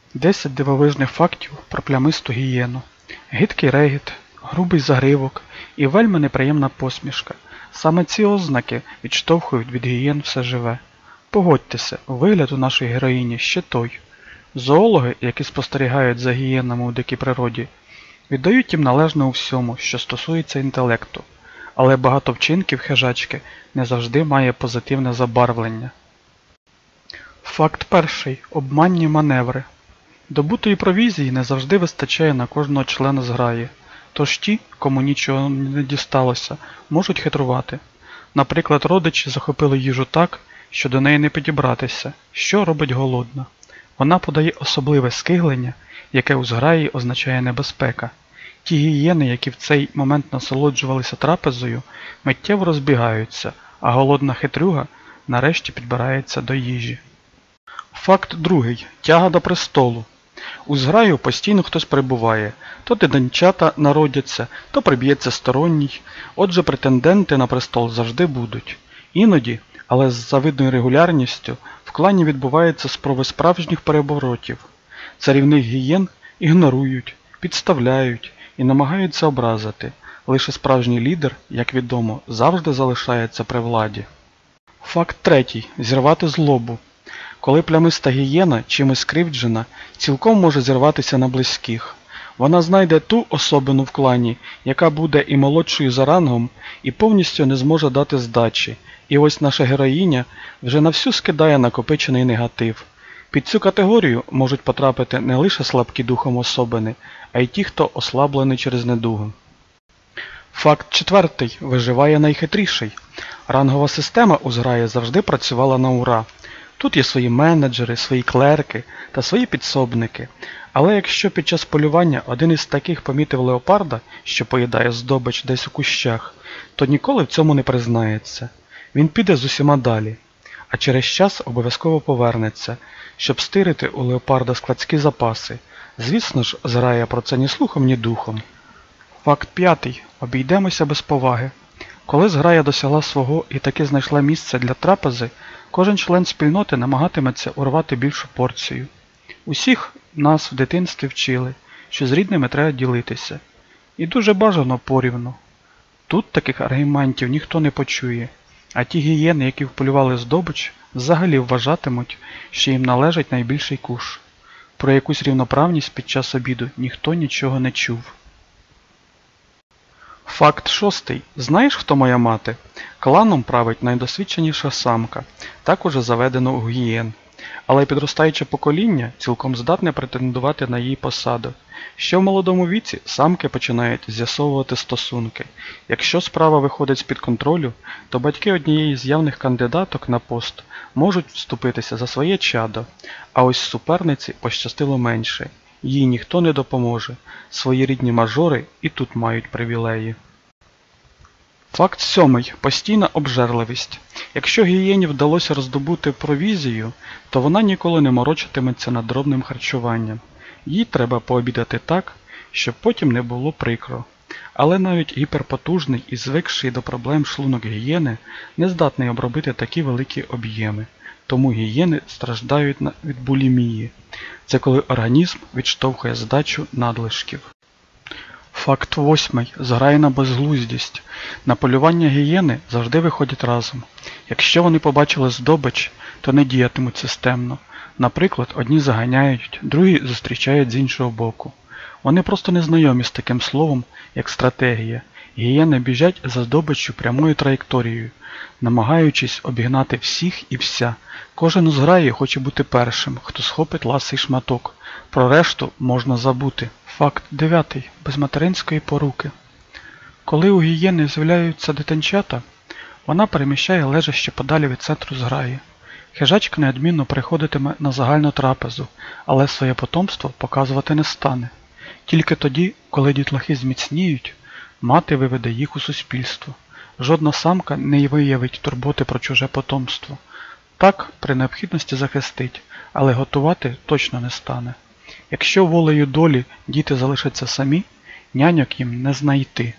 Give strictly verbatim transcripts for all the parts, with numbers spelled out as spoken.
десять дивовижних фактів про плямисту гієну. Гидкий регіт, грубий загривок і вельми неприємна посмішка. Саме ці ознаки відштовхують від гієн все живе. Погодьтеся, вигляд у нашої героїні ще той. Зоологи, які спостерігають за гієнами у дикій природі, віддають їм належне у всьому, що стосується інтелекту. Але багато вчинків хижачки не завжди має позитивне забарвлення. Факт перший. Обманні маневри. Добутої провізії не завжди вистачає на кожного члена зграї. Тож ті, кому нічого не дісталося, можуть хитрувати. Наприклад, родичі захопили їжу так, що до неї не підібратися, що робить голодна. Вона подає особливе скиглення, яке у зграї означає небезпека. Ті гієни, які в цей момент насолоджувалися трапезою, миттєво розбігаються, а голодна хитрюга нарешті підбирається до їжі. Факт другий. Тяга до престолу. У зграю постійно хтось прибуває, то дитинчата народяться, то приб'ється сторонній, отже претенденти на престол завжди будуть. Іноді, але з завидною регулярністю, в клані відбуваються спроби справжніх переворотів. Царівних гієн ігнорують, підставляють і намагаються образити. Лише справжній лідер, як відомо, завжди залишається при владі. Факт третій. Зірвати злобу. Коли плямиста гієна, чимось скривджена, цілком може зірватися на близьких. Вона знайде ту особину в клані, яка буде і молодшою за рангом, і повністю не зможе дати здачі. І ось наша героїня вже на всю скидає накопичений негатив. Під цю категорію можуть потрапити не лише слабкі духом особини, а й ті, хто ослаблений через недугу. Факт четвертий. Виживає найхитріший. Рангова система у зграї завжди працювала на ура. Тут є свої менеджери, свої клерки та свої підсобники. Але якщо під час полювання один із таких помітив леопарда, що поїдає здобич десь у кущах, то ніколи в цьому не признається. Він піде з усіма далі, а через час обов'язково повернеться, щоб стирити у леопарда складські запаси. Звісно ж, зграя про це ні слухом, ні духом. Факт п'ятий. Обійдемося без поваги. Коли зграя досягла свого і таки знайшла місце для трапези, кожен член спільноти намагатиметься урвати більшу порцію. Усіх нас в дитинстві вчили, що з рідними треба ділитися. І дуже бажано порівну. Тут таких аргументів ніхто не почує, а ті гієни, які вполювали здобич, взагалі вважатимуть, що їм належить найбільший куш. Про якусь рівноправність під час обіду ніхто нічого не чув. Факт шостий. Знаєш, хто моя мати? Кланом править найдосвідченіша самка, так уже заведено у гієн. Але підростаюче покоління цілком здатне претендувати на її посаду. Ще в молодому віці самки починають з'ясовувати стосунки. Якщо справа виходить з-під контролю, то батьки однієї з явних кандидаток на пост можуть вступитися за своє чадо, а ось суперниці пощастило менше. Їй ніхто не допоможе. Свої рідні мажори і тут мають привілеї. Факт сьомий. Постійна обжерливість. Якщо гієні вдалося роздобути провізію, то вона ніколи не морочитиметься над дробним харчуванням. Їй треба пообідати так, щоб потім не було прикро. Але навіть гіперпотужний і звикший до проблем шлунок гієни не здатний обробити такі великі об'єми. Тому гієни страждають від булімії. Це коли організм відштовхує здачу надлишків. Факт восьмий. Зграйна безглуздість. На полювання гієни завжди виходять разом. Якщо вони побачили здобич, то не діятимуть системно. Наприклад, одні заганяють, другі зустрічають з іншого боку. Вони просто не знайомі з таким словом, як стратегія. Гієни біжать за здобиччю прямою траєкторією, намагаючись обігнати всіх і вся. Кожен у зграї хоче бути першим, хто схопить ласий шматок. Про решту можна забути. Факт дев'ятий. Без материнської поруки. Коли у гієни з'являються дитинчата, вона переміщає лежаще подалі від центру зграї. Хижачка неодмінно приходитиме на загальну трапезу, але своє потомство показувати не стане. Тільки тоді, коли дітлахи зміцніють, мати виведе їх у суспільство. Жодна самка не виявить турботи про чуже потомство. Так, при необхідності захистить, але готувати точно не стане. Якщо волею долі діти залишаться самі, няньок їм не знайти.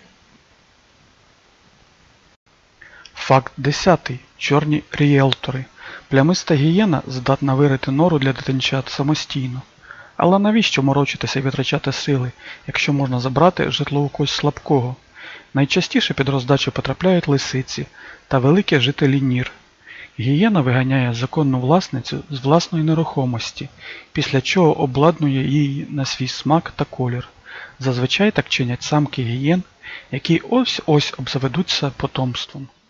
Факт десятий. Чорні ріелтори. Плямиста гієна здатна вирити нору для дитинчат самостійно. Але навіщо морочитися і витрачати сили, якщо можна забрати житло у когось слабкого? Найчастіше під роздачу потрапляють лисиці та великі жителі нір. Гієна виганяє законну власницю з власної нерухомості, після чого обладнує її на свій смак та колір. Зазвичай так чинять самки гієн, які ось-ось обзаведуться потомством.